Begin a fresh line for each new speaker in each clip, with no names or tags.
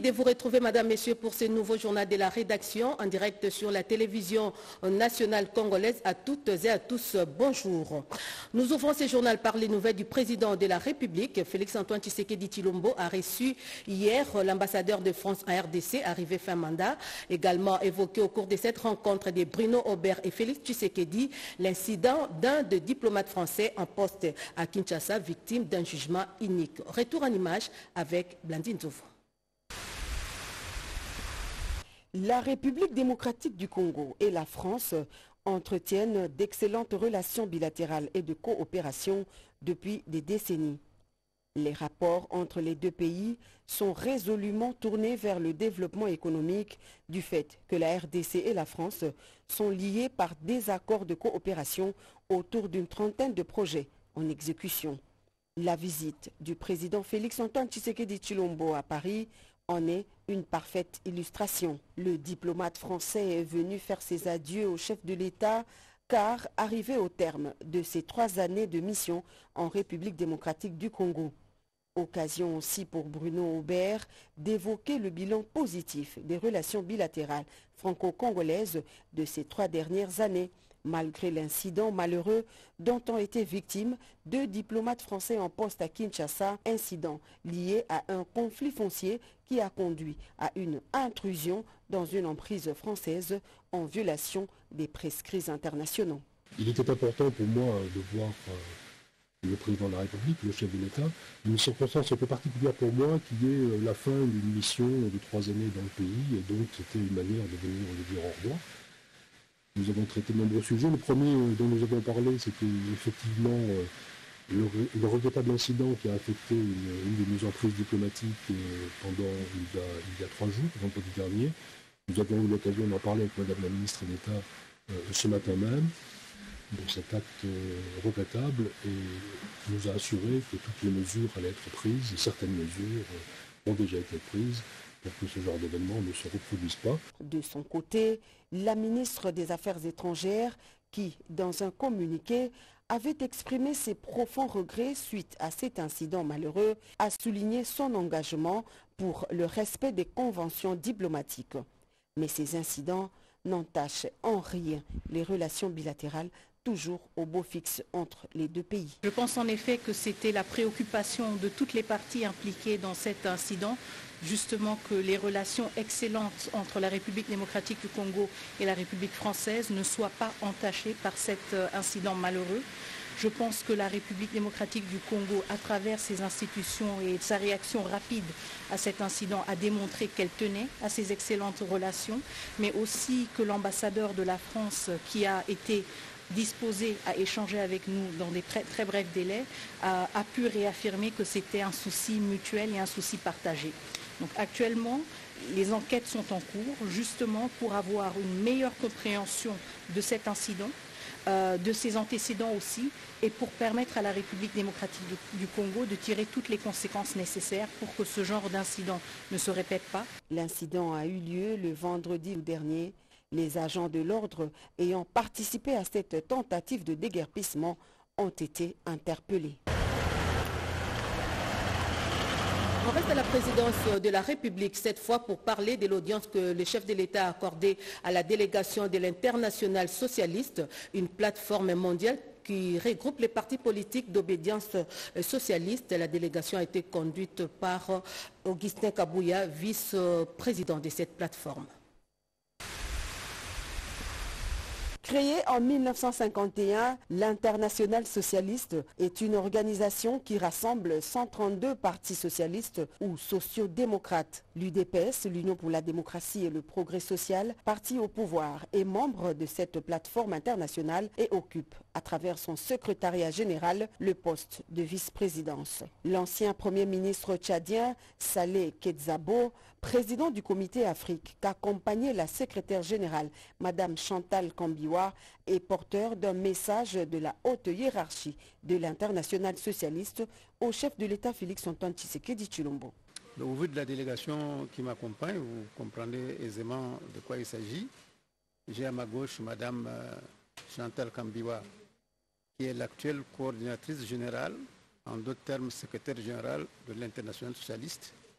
de vous retrouver, Madame, Messieurs, pour ce nouveau journal de la rédaction en direct sur la télévision nationale congolaise. À toutes et à tous, bonjour. Nous ouvrons ce journal par les nouvelles du président de la République. Félix-Antoine Tshisekedi Tshilombo a reçu hier l'ambassadeur de France en RDC, arrivé fin mandat. Également évoqué au cours de cette rencontre de Bruno Aubert et Félix Tshisekedi, l'incident d'un des diplomates français en poste à Kinshasa, victime d'un jugement inique. Retour en image avec Blandine Zoufou.
La République démocratique du Congo et la France entretiennent d'excellentes relations bilatérales et de coopération depuis des décennies. Les rapports entre les deux pays sont résolument tournés vers le développement économique du fait que la RDC et la France sont liés par des accords de coopération autour d'une trentaine de projets en exécution. La visite du président Félix-Antoine Tshisekedi Tshilombo à Paris en est une parfaite illustration. Le diplomate français est venu faire ses adieux au chef de l'État car arrivé au terme de ses 3 années de mission en République démocratique du Congo. Occasion aussi pour Bruno Aubert d'évoquer le bilan positif des relations bilatérales franco-congolaises de ces 3 dernières années, malgré l'incident malheureux dont ont été victimes 2 diplomates français en poste à Kinshasa, incident lié à un conflit foncier qui a conduit à une intrusion dans une emprise française en violation des prescrits internationaux.
Il était important pour moi de voir le président de la République, le chef de l'État, une circonstance un peu particulière pour moi qui est la fin d'une mission de 3 années dans le pays, et donc c'était une manière de venir lui dire au revoir. Nous avons traité de nombreux sujets. Le premier dont nous avons parlé, c'était effectivement le regrettable incident qui a affecté une de nos emprises diplomatiques pendant il y a 3 jours, vendredi dernier. Nous avons eu l'occasion d'en parler avec Madame la ministre d'État ce matin même, de cet acte regrettable, et nous a assuré que toutes les mesures allaient être prises, et certaines mesures ont déjà été prises, pour que ce genre d'événement ne se reproduise pas.
De son côté, la ministre des Affaires étrangères, qui, dans un communiqué, avait exprimé ses profonds regrets suite à cet incident malheureux, a souligné son engagement pour le respect des conventions diplomatiques. Mais ces incidents n'entachent en rien les relations bilatérales, toujours au beau fixe entre les deux pays.
Je pense en effet que c'était la préoccupation de toutes les parties impliquées dans cet incident, justement que les relations excellentes entre la République démocratique du Congo et la République française ne soient pas entachées par cet incident malheureux. Je pense que la République démocratique du Congo, à travers ses institutions et sa réaction rapide à cet incident, a démontré qu'elle tenait à ces excellentes relations, mais aussi que l'ambassadeur de la France, qui a été disposé à échanger avec nous dans des très brefs délais, a pu réaffirmer que c'était un souci mutuel et un souci partagé. Donc actuellement, les enquêtes sont en cours justement pour avoir une meilleure compréhension de cet incident, de ses antécédents aussi, et pour permettre à la République démocratique du Congo de tirer toutes les conséquences nécessaires pour que ce genre d'incident ne se répète pas.
L'incident a eu lieu le vendredi dernier. Les agents de l'ordre ayant participé à cette tentative de déguerpissement ont été interpellés.
On reste à la présidence de la République, cette fois pour parler de l'audience que le chef de l'État a accordée à la délégation de l'Internationale socialiste, une plateforme mondiale qui regroupe les partis politiques d'obédience socialiste. La délégation a été conduite par Augustin Kabouya, vice-président de cette plateforme.
Créée en 1951, l'Internationale socialiste est une organisation qui rassemble 132 partis socialistes ou sociodémocrates. L'UDPS, l'Union pour la démocratie et le progrès social, parti au pouvoir, est membre de cette plateforme internationale et occupe, à travers son secrétariat général, le poste de vice-présidence. L'ancien premier ministre tchadien, Saleh Kedzabo, président du comité Afrique, qu'accompagnait la secrétaire générale, Madame Chantal Kambiwa, est porteur d'un message de la haute hiérarchie de l'Internationale socialiste au chef de l'État Félix-Antoine Tshisekedi Tshilombo.
Au vu de la délégation qui m'accompagne, vous comprendrez aisément de quoi il s'agit. J'ai à ma gauche Madame Chantal Kambiwa, qui est l'actuelle coordinatrice générale, en d'autres termes secrétaire générale de l'Internationale socialiste.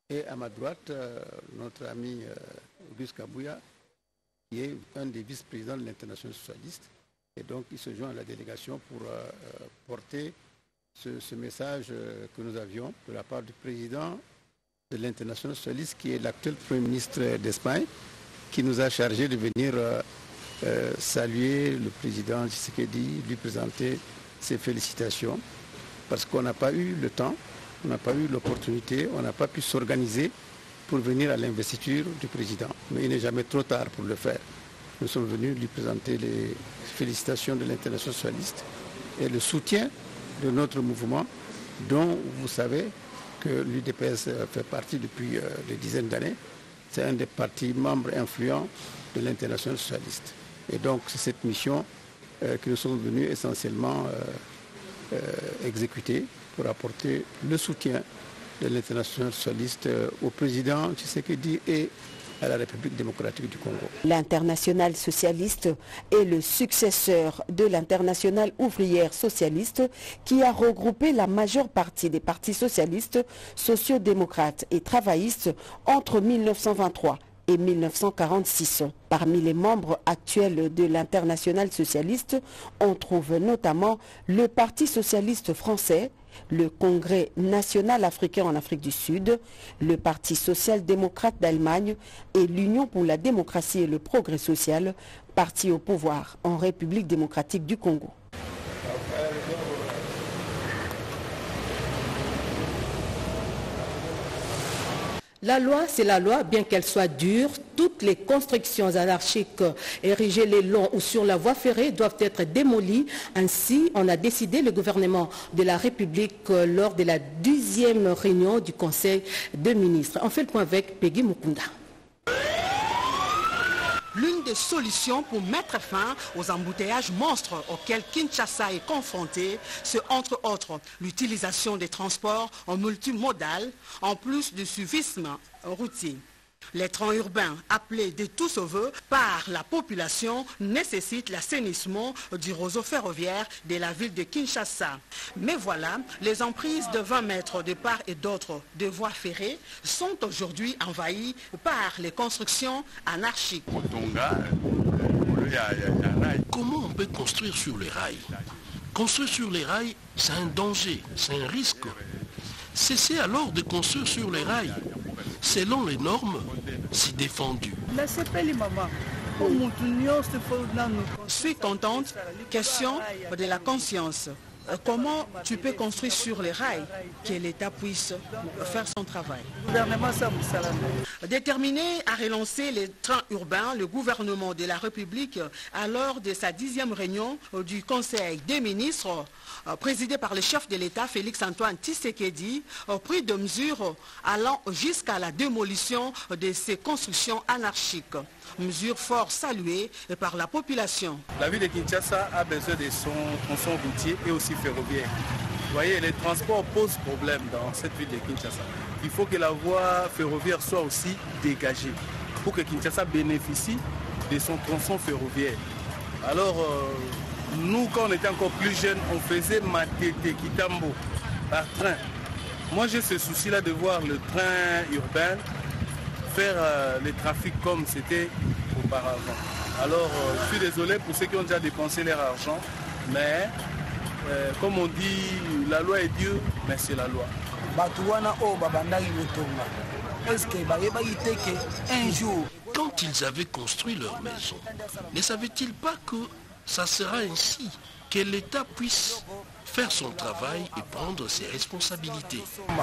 Et à ma droite, notre ami Auguste Kabouya, qui est un des vice-présidents de l'Internationale socialiste. Et donc, il se joint à la délégation pour porter ce message que nous avions de la part du président de l'Internationale socialiste, qui est l'actuel Premier ministre d'Espagne, qui nous a chargé de venir saluer le président Tshisekedi, lui présenter ses félicitations, parce qu'on n'a pas eu le temps, on n'a pas eu l'opportunité, on n'a pas pu s'organiser pour venir à l'investiture du président. Mais il n'est jamais trop tard pour le faire. Nous sommes venus lui présenter les félicitations de l'Internationale socialiste et le soutien de notre mouvement, dont vous savez que l'UDPS fait partie depuis des dizaines d'années. C'est un des partis membres influents de l'Internationale socialiste. Et donc c'est cette mission que nous sommes venus essentiellement exécuter pour apporter le soutien de l'Internationale socialiste au président Tshisekedi et à la République démocratique du Congo.
L'Internationale socialiste est le successeur de l'Internationale ouvrière socialiste qui a regroupé la majeure partie des partis socialistes, sociaux-démocrates et travaillistes entre 1923 et 1946. Parmi les membres actuels de l'Internationale socialiste, on trouve notamment le Parti socialiste français, le Congrès national africain en Afrique du Sud, le Parti social-démocrate d'Allemagne et l'Union pour la démocratie et le progrès social, parti au pouvoir en République démocratique du Congo.
La loi, c'est la loi, bien qu'elle soit dure. Toutes les constructions anarchiques érigées les longs ou sur la voie ferrée doivent être démolies. Ainsi, on a décidé le gouvernement de la République lors de la 10e réunion du Conseil des ministres. On fait le point avec Peggy Mukunda.
L'une des solutions pour mettre fin aux embouteillages monstres auxquels Kinshasa est confronté, c'est entre autres l'utilisation des transports en multimodal, en plus du suivisme routier. Les trains urbains, appelés de tous se veut par la population, nécessitent l'assainissement du réseau ferroviaire de la ville de Kinshasa. Mais voilà, les emprises de 20 mètres de part et d'autre de voies ferrées sont aujourd'hui envahies par les constructions anarchiques.
Comment on peut construire sur les rails? Construire sur les rails, c'est un danger, c'est un risque. Cessez alors de construire sur les rails, selon les normes si défendues.
Je suis contente. Question de la conscience. Comment tu peux construire sur les rails, que l'État puisse faire son travail? Déterminé à relancer les trains urbains, le gouvernement de la République, à l'heure de sa 10e réunion du Conseil des ministres, présidé par le chef de l'État, Félix-Antoine Tshisekedi, pris de mesures allant jusqu'à la démolition de ces constructions anarchiques. Mesure fort saluée par la population.
La ville de Kinshasa a besoin de son tronçon routier et aussi ferroviaire. Vous voyez, les transports posent problème dans cette ville de Kinshasa. Il faut que la voie ferroviaire soit aussi dégagée pour que Kinshasa bénéficie de son tronçon ferroviaire. Alors, nous, quand on était encore plus jeunes, on faisait Matete, Kitambo par train. Moi, j'ai ce souci-là de voir le train urbain faire le trafic comme c'était auparavant. Alors, je suis désolé pour ceux qui ont déjà dépensé leur argent, mais comme on dit, la loi est Dieu, mais c'est la loi.
Quand ils avaient construit leur maison, ne savaient-ils pas que ça sera ainsi, que l'État puisse faire son travail et prendre ses responsabilités?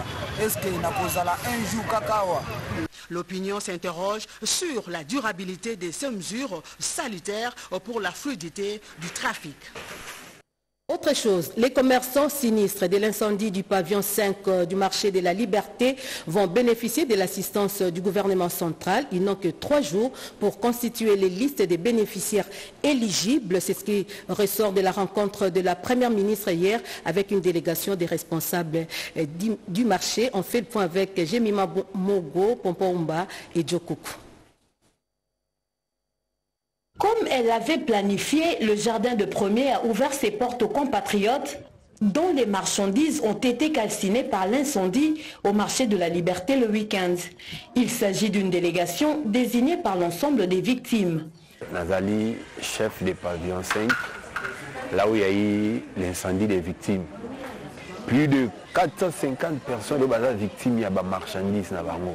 L'opinion s'interroge sur la durabilité de ces mesures salutaires pour la fluidité du trafic.
Autre chose, les commerçants sinistres de l'incendie du pavillon 5 du marché de la Liberté vont bénéficier de l'assistance du gouvernement central. Ils n'ont que 3 jours pour constituer les listes des bénéficiaires éligibles. C'est ce qui ressort de la rencontre de la Première ministre hier avec une délégation des responsables du marché. On fait le point avec Jemima Mogo, Pompoumba et Djokoukou.
Comme elle avait planifié, le jardin de premier a ouvert ses portes aux compatriotes dont les marchandises ont été calcinées par l'incendie au marché de la Liberté le week-end. Il s'agit d'une délégation désignée par l'ensemble des victimes.
Nazali, chef des pavillons 5, là où il y a eu l'incendie des victimes. Plus de 450 personnes sont victimes de marchandises.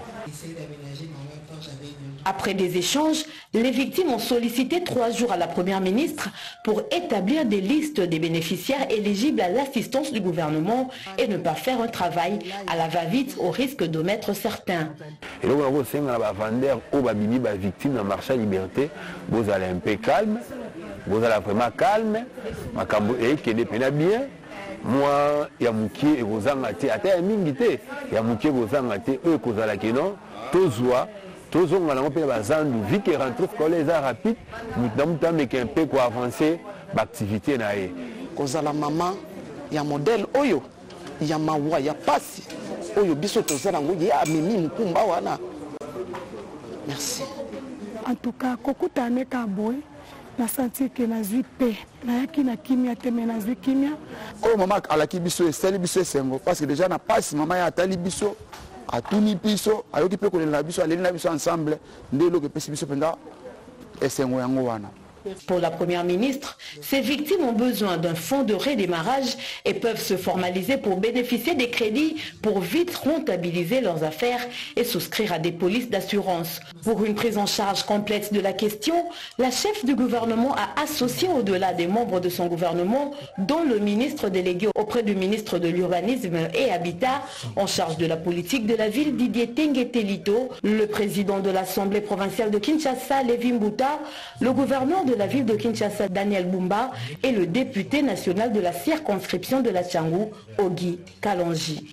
Après des échanges, les victimes ont sollicité 3 jours à la Première ministre pour établir des listes des bénéficiaires éligibles à l'assistance du gouvernement et ne pas faire un travail à la va-vite au risque d'omettre certains.
Et donc, on a vendeur aux victimes de marché à liberté, vous allez un peu calme, vous allez vraiment calme, et qui dépend bien. Moi, il y a mouki et vous en avez à terre mingité, il y a mouki et vous en avez eux que vous allez qui non, tous voient. Tous on a fait bazandu vu que rentre scolaire rapide nous avons un peu pour avancer l'activité nae
cause la maman il y a modèle oyo il y a mawa il y a passi oyo biso tozala ngoye amemi mukumba wana merci
en tout cas kokutane ka boy na senti que na zui paix na yaki na kimia te na zui kimia
oh maman alaki biso esali biso sengo parce que déjà na passi maman ya atali biso à tout ni piso à yoki pe kolela biso aleli na biso ensemble ndelo ke pesi biso penda esengo yango wana.
Pour la Première ministre, ces victimes ont besoin d'un fonds de redémarrage et peuvent se formaliser pour bénéficier des crédits pour vite rentabiliser leurs affaires et souscrire à des polices d'assurance. Pour une prise en charge complète de la question, la chef du gouvernement a associé au-delà des membres de son gouvernement, dont le ministre délégué auprès du ministre de l'Urbanisme et Habitat, en charge de la politique de la ville Didier Tengetelito, le président de l'Assemblée provinciale de Kinshasa, Lévi Mbuta, le gouverneur de la ville de Kinshasa, Daniel Bumba, et le député national de la circonscription de la Tchangou, Ogi Kalonji.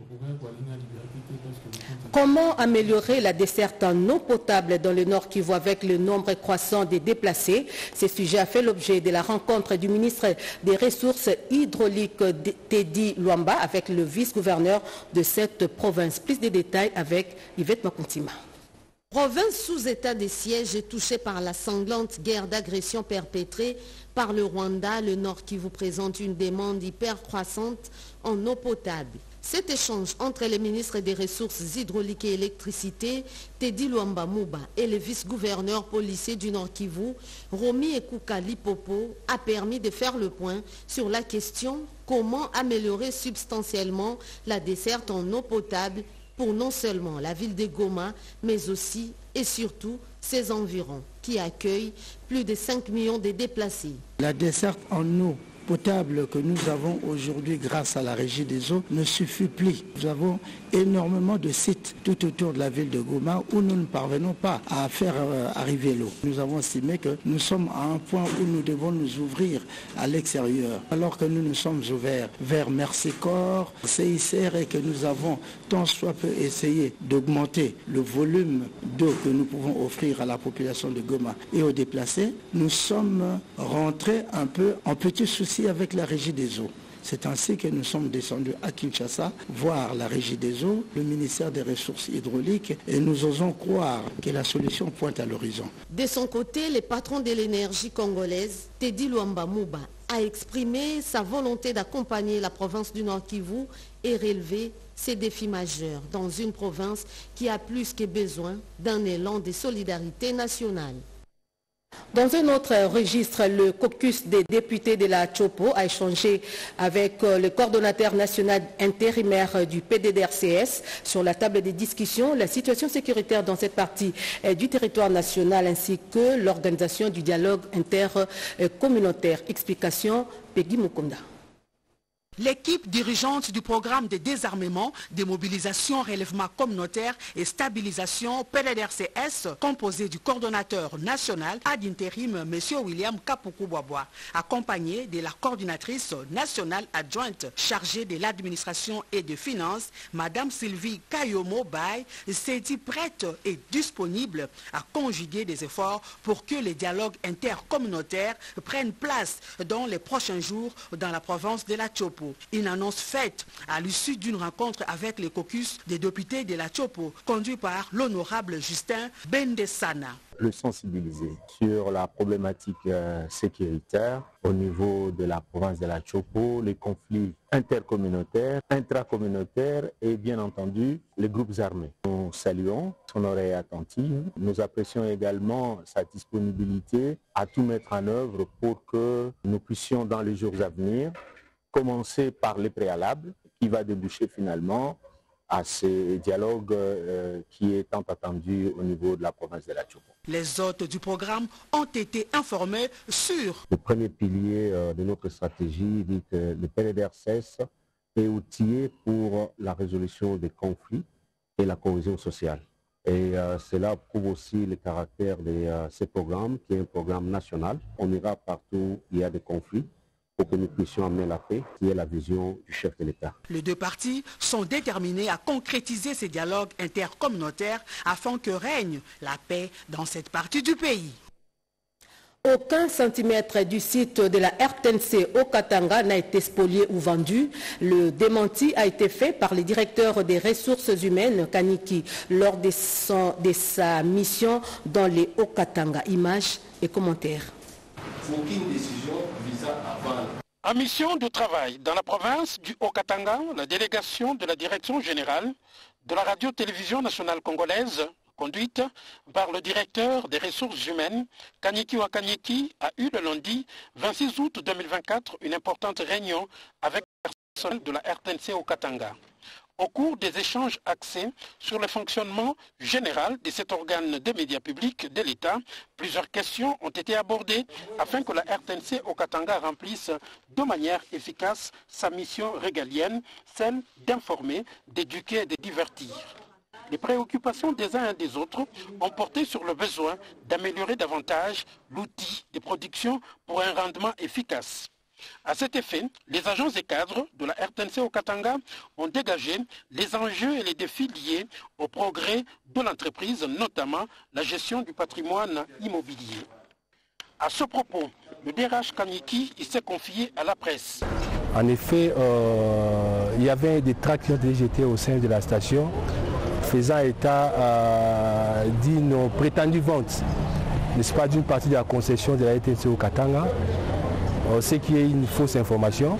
Comment améliorer la desserte en eau potable dans le Nord Kivu avec le nombre croissant des déplacés? Ce sujet a fait l'objet de la rencontre du ministre des Ressources hydrauliques Teddy Luamba avec le vice-gouverneur de cette province. Plus de détails avec Yvette Makuntima.
Province sous état de siège et touchée par la sanglante guerre d'agression perpétrée par le Rwanda, le Nord Kivu présente une demande hyper croissante en eau potable. Cet échange entre les ministres des Ressources hydrauliques et électricité, Teddy Luamba Mouba, et le vice-gouverneur policier du Nord Kivu, Romy Ekuka Lipopo, a permis de faire le point sur la question comment améliorer substantiellement la desserte en eau potable pour non seulement la ville de Goma, mais aussi et surtout ses environs, qui accueillent plus de 5 millions de déplacés.
La desserte en eau potable que nous avons aujourd'hui grâce à la Régie des eaux ne suffit plus. Nous avons énormément de sites tout autour de la ville de Goma où nous ne parvenons pas à faire arriver l'eau. Nous avons estimé que nous sommes à un point où nous devons nous ouvrir à l'extérieur. Alors que nous nous sommes ouverts vers Merci Corps, CICR et que nous avons tant soit peu essayé d'augmenter le volume d'eau que nous pouvons offrir à la population de Goma et aux déplacés, nous sommes rentrés un peu en petit souci avec la Régie des eaux. C'est ainsi que nous sommes descendus à Kinshasa, voir la Régie des eaux, le ministère des Ressources hydrauliques, et nous osons croire que la solution pointe à l'horizon.
De son côté, le patron de l'énergie congolaise, Teddy Luamba Mouba, a exprimé sa volonté d'accompagner la province du Nord Kivu et relever ces défis majeurs dans une province qui a plus que besoin d'un élan de solidarité nationale.
Dans un autre registre, le caucus des députés de la Tchopo a échangé avec le coordonnateur national intérimaire du PDDRCS sur la table des discussions, la situation sécuritaire dans cette partie du territoire national ainsi que l'organisation du dialogue intercommunautaire. Explication, Peggy Mukonda.
L'équipe dirigeante du programme de désarmement, démobilisation, relèvement communautaire et stabilisation PDDRCS, composée du coordonnateur national ad intérim M. William Kapoukou-Boaboa, accompagné de la coordinatrice nationale adjointe chargée de l'administration et des finances, Mme Sylvie Kayomo-Bay, s'est dit prête et disponible à conjuguer des efforts pour que les dialogues intercommunautaires prennent place dans les prochains jours dans la province de la Tchopo. Chopo. Une annonce faite à l'issue d'une rencontre avec les caucus des députés de la Chopo, conduit par l'honorable Justin Bendesana.
Le sensibiliser sur la problématique sécuritaire au niveau de la province de la Chopo, les conflits intercommunautaires, intracommunautaires et bien entendu les groupes armés. Nous saluons son oreille attentive. Nous apprécions également sa disponibilité à tout mettre en œuvre pour que nous puissions dans les jours à venir commencer par les préalables qui va déboucher finalement à ce dialogue qui est tant attendu au niveau de la province de la Chopo.
Les hôtes du programme ont été informés sur
le premier pilier de notre stratégie, dit que le PNDRCS est outillé pour la résolution des conflits et la cohésion sociale. Et cela prouve aussi le caractère de ce programme, qui est un programme national. On ira partout où il y a des conflits, pour que nous puissions amener la paix, qui est la vision du chef de l'État.
Les deux parties sont déterminées à concrétiser ces dialogues intercommunautaires afin que règne la paix dans cette partie du pays.
Aucun centimètre du site de la RTNC au Katanga n'a été spolié ou vendu. Le démenti a été fait par le directeur des ressources humaines, Kaniki, lors de sa mission dans les Hauts-Katanga. Images et commentaires.
Aucune décision visant à vendre. En mission de travail dans la province du Haut-Katanga, la délégation de la direction générale de la radio-télévision nationale congolaise, conduite par le directeur des ressources humaines, Kaniki Wakanyeki, a eu le lundi 26 août 2024 une importante réunion avec le personnel de la RTNC au Katanga. Au cours des échanges axés sur le fonctionnement général de cet organe des médias publics de l'État, plusieurs questions ont été abordées afin que la RTNC au Katanga remplisse de manière efficace sa mission régalienne, celle d'informer, d'éduquer et de divertir. Les préoccupations des uns et des autres ont porté sur le besoin d'améliorer davantage l'outil de production pour un rendement efficace. À cet effet, les agents et cadres de la RTNC au Katanga ont dégagé les enjeux et les défis liés au progrès de l'entreprise, notamment la gestion du patrimoine immobilier. À ce propos, le DRH Kaniki s'est confié à la presse.
En effet, il y avait des tracts qui ont été jetés au sein de la station, faisant état d'une prétendue vente, n'est-ce pas, d'une partie de la concession de la RTNC au Katanga. Ce qui est une fausse information,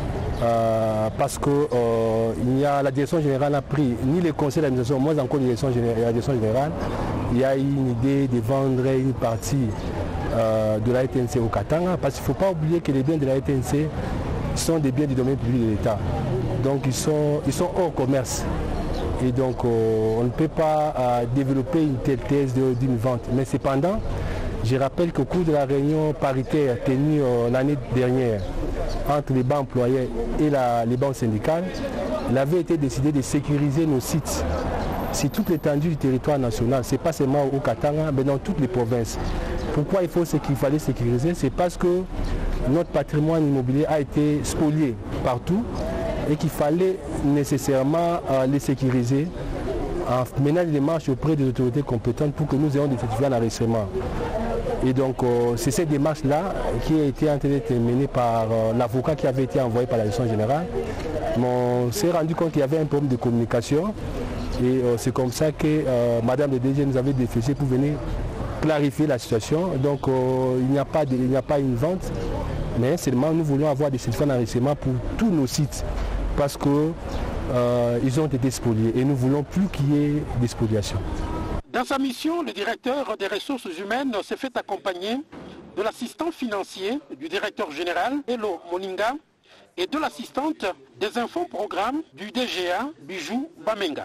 parce que la direction générale n'a pris ni les conseils d'administration, moins encore la direction générale. Il y a une idée de vendre une partie de la RTNC au Katanga, parce qu'il ne faut pas oublier que les biens de la RTNC sont des biens du domaine public de l'État. Donc ils sont hors commerce. Et donc on ne peut pas développer une telle thèse d'une vente. Mais cependant, je rappelle qu'au cours de la réunion paritaire tenue l'année dernière entre les bancs employés et les banques syndicales, il avait été décidé de sécuriser nos sites sur toute l'étendue du territoire national. Ce n'est pas seulement au Katanga, mais dans toutes les provinces. Pourquoi il fallait sécuriser? C'est parce que notre patrimoine immobilier a été spolié partout et qu'il fallait nécessairement les sécuriser en menant des démarches auprès des autorités compétentes pour que nous ayons des certificats d'enregistrement. Et donc c'est cette démarche-là qui a été en train d'être menée par l'avocat qui avait été envoyé par la direction générale. On s'est rendu compte qu'il y avait un problème de communication et c'est comme ça que Madame le DG nous avait déféché pour venir clarifier la situation. Donc il n'y a pas une vente, mais seulement nous voulons avoir des certificats d'enregistrement pour tous nos sites parce qu'ils ont été spoliés et nous ne voulons plus qu'il y ait des spoliations.
Dans sa mission, le directeur des ressources humaines s'est fait accompagner de l'assistant financier du directeur général, Elo Moninga, et de l'assistante des infoprogrammes du DGA, Bijou Bamenga.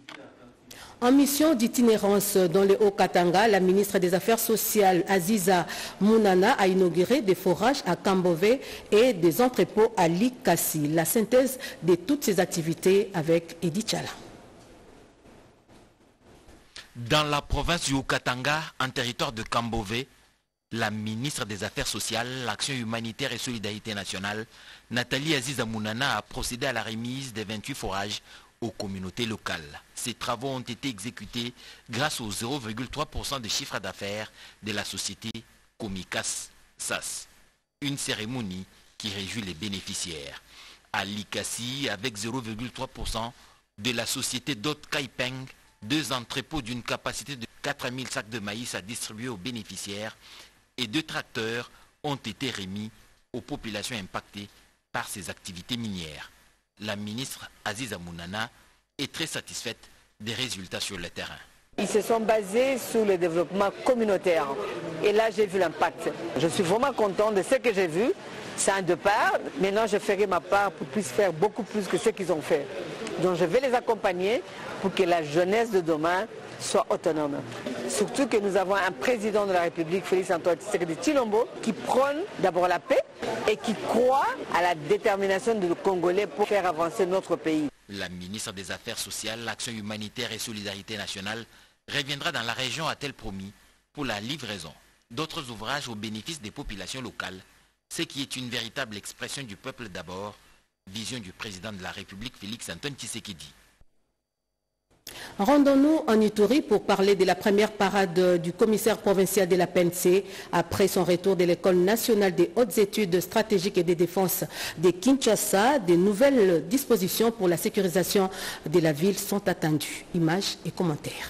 En mission d'itinérance dans le Haut-Katanga, la ministre des Affaires sociales, Aziza Mounana, a inauguré des forages à Kambové et des entrepôts à Likasi. La synthèse de toutes ces activités avec Edith Chala.
Dans la province du Haut-Katanga, en territoire de Kambové, la ministre des Affaires sociales, l'Action humanitaire et solidarité nationale, Nathalie Aziza Mounana, a procédé à la remise des 28 forages aux communautés locales. Ces travaux ont été exécutés grâce au 0,3% de chiffre d'affaires de la société Komikas SAS. Une cérémonie qui réjouit les bénéficiaires. À Likasi, avec 0,3% de la société Dot Kaipeng, 2 entrepôts d'une capacité de 4000 sacs de maïs à distribuer aux bénéficiaires et 2 tracteurs ont été remis aux populations impactées par ces activités minières. La ministre Aziza Mounana est très satisfaite des résultats sur le terrain.
Ils se sont basés sur le développement communautaire. Et là, j'ai vu l'impact. Je suis vraiment content de ce que j'ai vu. C'est un de part. Maintenant, je ferai ma part pour qu'ils puissent faire beaucoup plus que ce qu'ils ont fait. Donc, je vais les accompagner pour que la jeunesse de demain soit autonome. Surtout que nous avons un président de la République, Félix Antoine Tshisekedi Tshilombo, qui prône d'abord la paix et qui croit à la détermination des Congolais pour faire avancer notre pays.
La ministre des Affaires sociales, l'Action humanitaire et Solidarité nationale reviendra dans la région, a-t-elle promis, pour la livraison d'autres ouvrages au bénéfice des populations locales, ce qui est une véritable expression du peuple d'abord, vision du président de la République Félix Antoine Tshisekedi.
Rendons-nous en Ituri pour parler de la première parade du commissaire provincial de la PNC. Après son retour de l'École nationale des hautes études stratégiques et de défense de Kinshasa, de nouvelles dispositions pour la sécurisation de la ville sont attendues. Images et commentaires.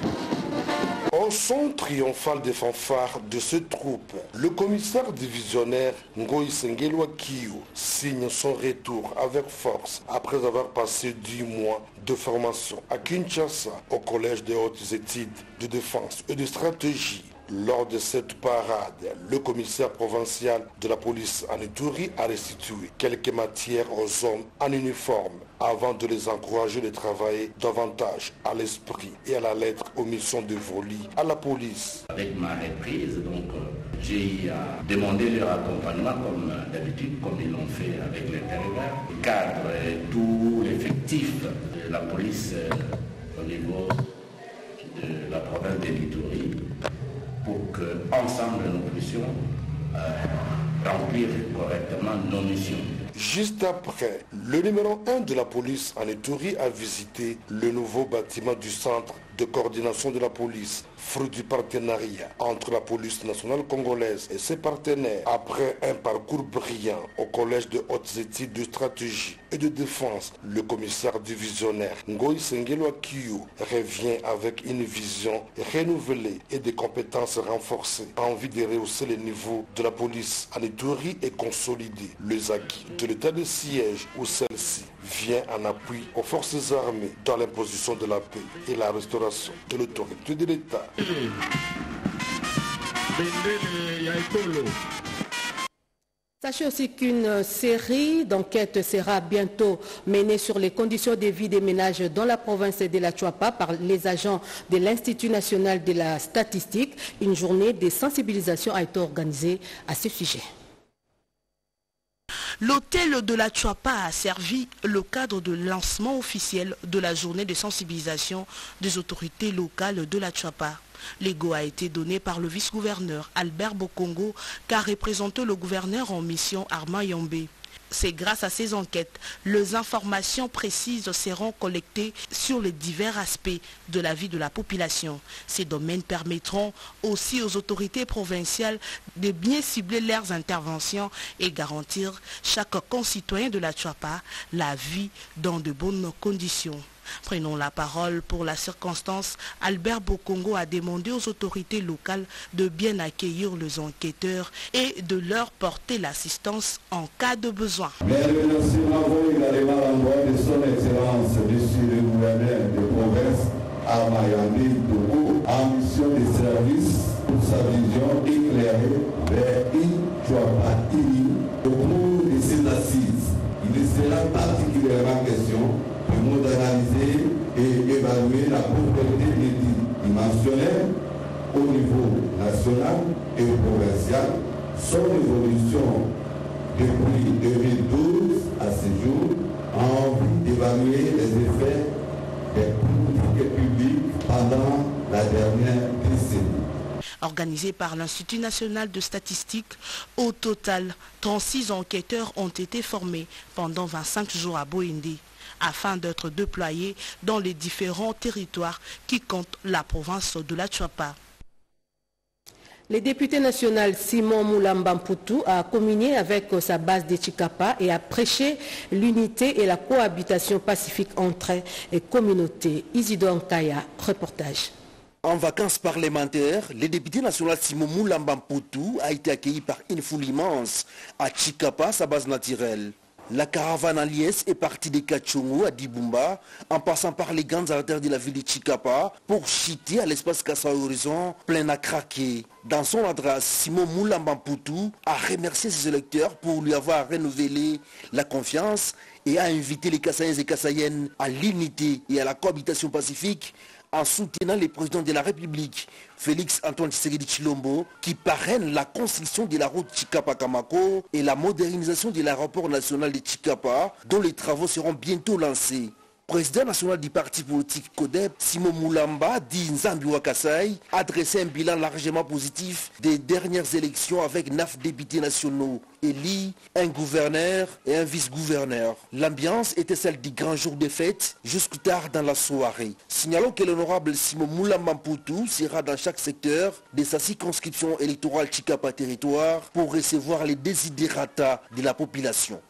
Au son triomphal des fanfares de ce troupe, le commissaire divisionnaire Ngoï Sengelwa Kiyo signe son retour avec force après avoir passé 10 mois de formation à Kinshasa au Collège des hautes études de défense et de stratégie. Lors de cette parade, le commissaire provincial de la police en Ituri a restitué quelques matières aux hommes en uniforme avant de les encourager de travailler davantage à l'esprit et à la lettre aux missions dévolues à la police.
Avec ma reprise, j'ai eu à demander leur accompagnement comme d'habitude, comme ils l'ont fait avec l'intérieur, cadre tout l'effectif de la police au niveau de la province de l'Ituri, pour qu'ensemble nous puissions remplir correctement nos missions.
Juste après, le numéro 1 de la police en Ituri a visité le nouveau bâtiment du centre de coordination de la police, fruit du partenariat entre la police nationale congolaise et ses partenaires. Après un parcours brillant au collège de hautes études de stratégie et de défense, le commissaire divisionnaire Ngoï Sengelwa Kiyo revient avec une vision renouvelée et des compétences renforcées, envie de rehausser le niveau de la police en Ituri et consolider les acquis de l'état de siège où celle-ci vient en appui aux forces armées dans l'imposition de la paix et la restauration de l'autorité de l'État.
Sachez aussi qu'une série d'enquêtes sera bientôt menée sur les conditions de vie des ménages dans la province de la Chuapa par les agents de l'Institut national de la statistique. Une journée de sensibilisation a été organisée à ce sujet.
L'hôtel de la Chuapa a servi le cadre de lancement officiel de la journée de sensibilisation des autorités locales de la Chuapa. L'ego a été donné par le vice-gouverneur Albert Bokongo, qui a représenté le gouverneur en mission Armand Yombe. C'est grâce à ces enquêtes, les informations précises seront collectées sur les divers aspects de la vie de la population. Ces domaines permettront aussi aux autorités provinciales de bien cibler leurs interventions et garantir chaque concitoyen de la Chuapa la vie dans de bonnes conditions. Prenons la parole pour la circonstance. Albert Bokongo a demandé aux autorités locales de bien accueillir les enquêteurs et de leur porter l'assistance en cas de besoin.
Mes remerciements vont également à l'endroit de son Excellence, Monsieur le gouverneur de province, Armayandi Togo, en mission de service pour sa vision éclairée vers une Chuapa unie. Au cours de ces assises, il sera particulièrement question de moderniser et évaluer la propriété dimensionnelle au niveau national et provincial. Son évolution depuis 2012 à ce jour en vue d'évaluer les effets des politiques publiques pendant la dernière décennie.
Organisé par l'Institut national de statistique, au total, 36 enquêteurs ont été formés pendant 25 jours à Boindi, afin d'être déployés dans les différents territoires qui comptent la province de la Chuapa.
Le député national Simon Moulamba Mpoutou a communié avec sa base de Chikapa et a prêché l'unité et la cohabitation pacifique entre les communautés. Isidore Nkaya, reportage.
En vacances parlementaires, le député national Simon Moulamba Mpoutou a été accueilli par une foule immense à Chikapa, sa base naturelle. La caravane en liesse est partie de Kachongo à Dibumba, en passant par les grandes artères de la ville de Chikapa, pour chuter à l'espace Kassa Horizon, plein à craquer. Dans son adresse, Simon Moulamba Mpoutou a remercié ses électeurs pour lui avoir renouvelé la confiance et a invité les Kassaïens et Kassaïennes à l'unité et à la cohabitation pacifique en soutenant le président de la République, Félix Antoine Tshisekedi Tshilombo, qui parraine la construction de la route Chikapa-Kamako et la modernisation de l'aéroport national de Chikapa, dont les travaux seront bientôt lancés. Président national du parti politique CODEP, Simon Moulamba, dit Nzambiwa Kasai, a dressé un bilan largement positif des dernières élections avec 9 députés nationaux élus, un gouverneur et un vice-gouverneur. L'ambiance était celle du grand jour de fête jusqu'à tard dans la soirée. Signalons que l'honorable Simon Moulamba Mpoutou sera dans chaque secteur de sa circonscription électorale Chikapa territoire pour recevoir les desiderata de la population.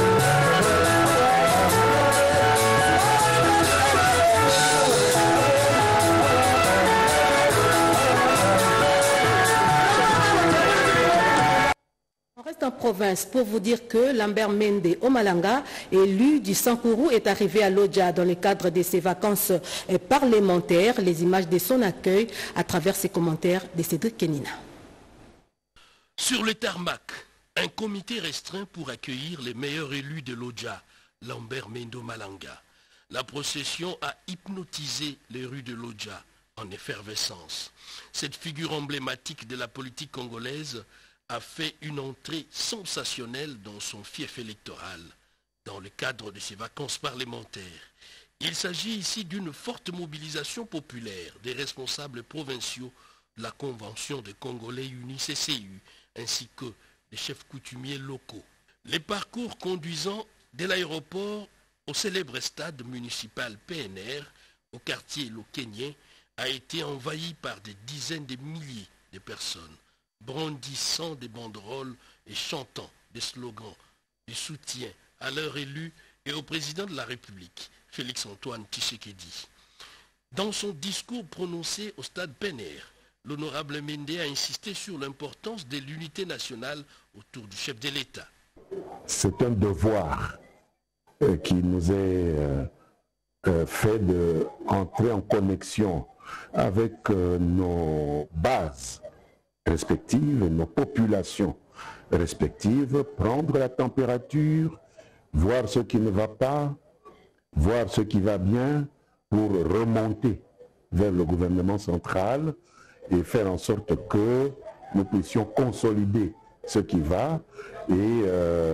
On reste en province pour vous dire que Lambert Mende Omalanga, élu du Sankourou, est arrivé à Lodja dans le cadre de ses vacances parlementaires. Les images de son accueil à travers ses commentaires de Cédric Kenina.
Sur le tarmac, un comité restreint pour accueillir les meilleurs élus de Lodja, Lambert Mende Omalanga. La procession a hypnotisé les rues de Lodja en effervescence. Cette figure emblématique de la politique congolaise a fait une entrée sensationnelle dans son fief électoral, dans le cadre de ses vacances parlementaires. Il s'agit ici d'une forte mobilisation populaire des responsables provinciaux de la Convention des Congolais Unis CCU, ainsi que des chefs coutumiers locaux. Les parcours conduisant de l'aéroport au célèbre stade municipal PNR, au quartier Lokenien, a été envahi par des dizaines de milliers de personnes, brandissant des banderoles et chantant des slogans de soutien à leur élu et au président de la République, Félix Antoine Tshisekedi. Dans son discours prononcé au stade PNR, l'honorable Mende a insisté sur l'importance de l'unité nationale autour du chef de l'État.
C'est un devoir qui nous est fait d'entrer en connexion avec nos bases respectives, nos populations respectives, prendre la température, voir ce qui ne va pas, voir ce qui va bien pour remonter vers le gouvernement central et faire en sorte que nous puissions consolider ce qui va et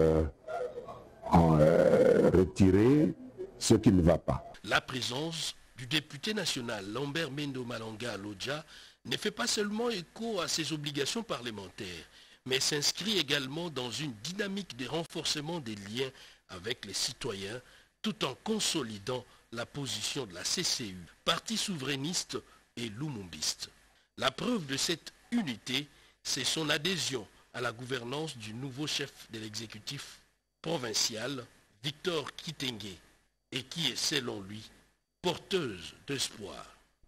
retirer ce qui ne va pas.
La présence du député national Lambert Mende Omalanga à Lodja ne fait pas seulement écho à ses obligations parlementaires, mais s'inscrit également dans une dynamique de renforcement des liens avec les citoyens, tout en consolidant la position de la CCU, parti souverainiste et lumumbiste. La preuve de cette unité, c'est son adhésion à la gouvernance du nouveau chef de l'exécutif provincial, Victor Kitenge, et qui est, selon lui, porteuse d'espoir.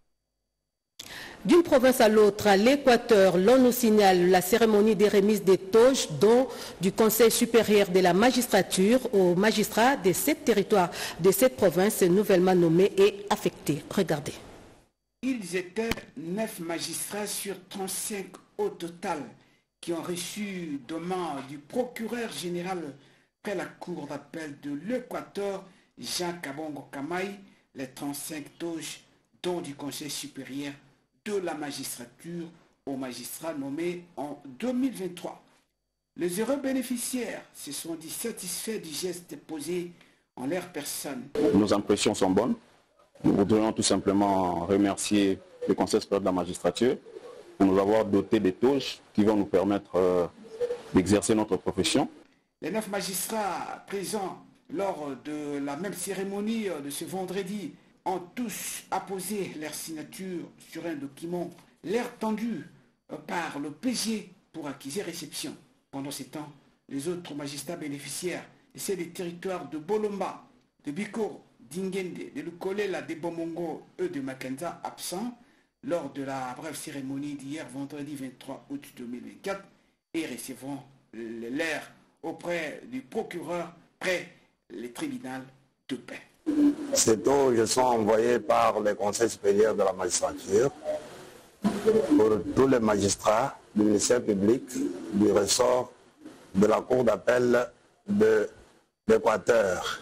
D'une province à l'autre, à l'Équateur, l'on nous signale la cérémonie des remises des toges dont du Conseil supérieur de la magistrature aux magistrats de ce territoire, de cette province nouvellement nommés et affectés. Regardez.
Ils étaient 9 magistrats sur 35 au total qui ont reçu demande du procureur général près la cour d'appel de l'Équateur, Jean Kabongo Kamaï, les 35 toges dont du Conseil supérieur de la magistrature aux magistrats nommés en 2023. Les heureux bénéficiaires se sont dit satisfaits du geste posé en leur personne.
Nos impressions sont bonnes. Nous voudrions tout simplement remercier le Conseil supérieur de la magistrature pour nous avoir doté des toges qui vont nous permettre d'exercer notre profession.
Les 9 magistrats présents lors de la même cérémonie de ce vendredi ont tous apposé leur signature sur un document, l'air tendu par le PG pour acquisition-réception. Pendant ce temps, les autres magistrats bénéficiaires, c'est les territoires de Bolomba, de Biko, d'Ingende, de Lukolela, de Bomongo et de Makenza absents lors de la brève cérémonie d'hier vendredi 23 août 2024 et recevront l'air auprès du procureur près les tribunaux de paix.
Ces taux sont envoyés par le Conseil supérieur de la magistrature pour tous les magistrats du ministère public du ressort de la Cour d'appel de l'Équateur.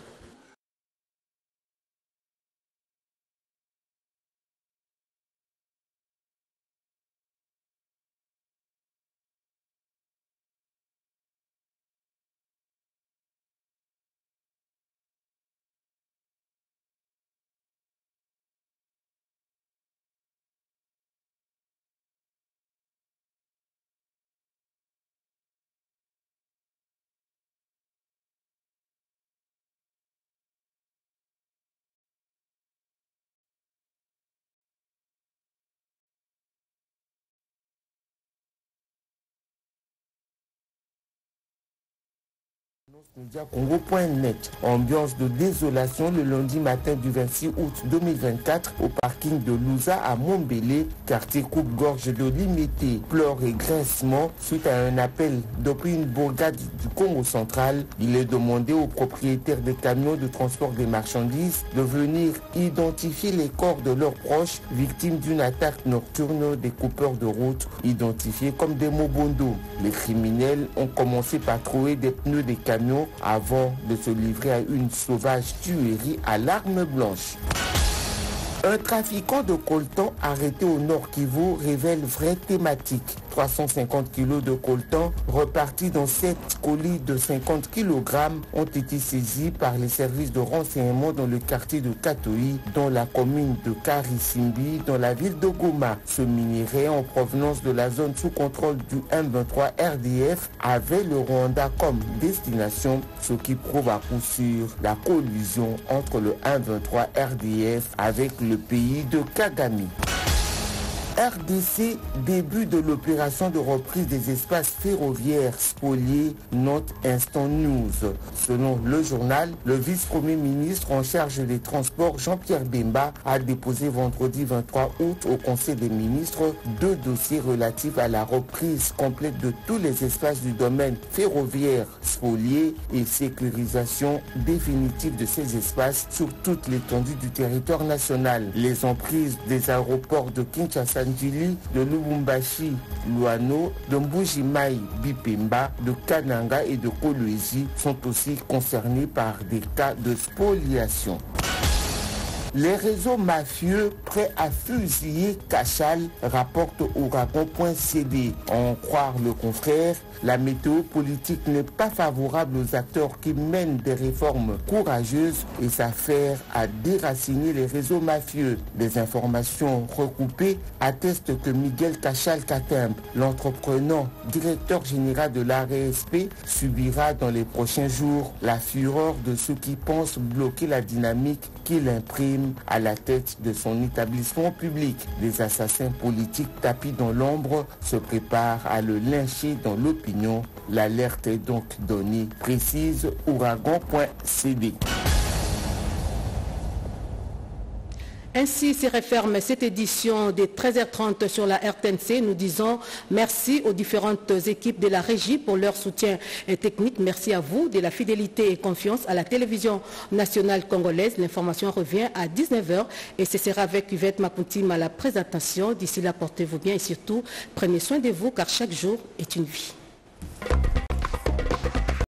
Congo.net. Ambiance de désolation le lundi matin du 26 août 2024 au parking de Louza à Montbélé, quartier Coupe-Gorge de Limité. Pleurs et grincements suite à un appel depuis une bourgade du Congo central. Il est demandé aux propriétaires des camions de transport des marchandises de venir identifier les corps de leurs proches victimes d'une attaque nocturne des coupeurs de route identifiés comme des mobondo. Les criminels ont commencé par trouver des pneus des camions avant de se livrer à une sauvage tuerie à l'arme blanche. Un trafiquant de coltan arrêté au Nord Kivu révèle vraie thématique. 350 kg de coltan repartis dans 7 colis de 50 kg ont été saisis par les services de renseignement dans le quartier de Katoï, dans la commune de Karisimbi, dans la ville de Goma. Ce minerai en provenance de la zone sous contrôle du M23 RDF avait le Rwanda comme destination, ce qui prouve à coup sûr la collusion entre le M23 RDF avec le pays de Kagame. RDC, début de l'opération de reprise des espaces ferroviaires spoliés, note Instant News. Selon le journal, le vice-premier ministre en charge des transports, Jean-Pierre Bemba, a déposé vendredi 23 août au Conseil des ministres 2 dossiers relatifs à la reprise complète de tous les espaces du domaine ferroviaire spoliés et sécurisation définitive de ces espaces sur toute l'étendue du territoire national. Les emprises des aéroports de Kinshasa, de Lubumbashi, Luano, de Mbuji-Mayi, Bipemba, de Kananga et de Kolwezi sont aussi concernés par des cas de spoliation. Les réseaux mafieux prêts à fusiller Cachal, rapporte Ouragan.cd. En croire le confrère, la météo politique n'est pas favorable aux acteurs qui mènent des réformes courageuses et s'affairent à déraciner les réseaux mafieux. Des informations recoupées attestent que Miguel Cachal Katembe, l'entreprenant directeur général de l'ARSP, subira dans les prochains jours la fureur de ceux qui pensent bloquer la dynamique qu'il imprime à la tête de son établissement public. Les assassins politiques tapis dans l'ombre se préparent à le lyncher dans l'opinion. L'alerte est donc donnée, précise Ouragan.cd.
Ainsi se referme cette édition des 13h30 sur la RTNC. Nous disons merci aux différentes équipes de la régie pour leur soutien technique. Merci à vous de la fidélité et confiance à la télévision nationale congolaise. L'information revient à 19h et ce sera avec Yvette Mapuntim à la présentation. D'ici là, portez-vous bien et surtout, prenez soin de vous car chaque jour est une vie.